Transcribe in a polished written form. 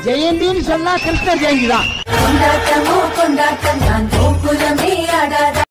ஜெயந்தின்னு சொன்னா கிருஷ்ண ஜெயந்தி தான். கொண்டாட்டமோ கொண்டாட்டம் தான் கோகுலமே ஆடாத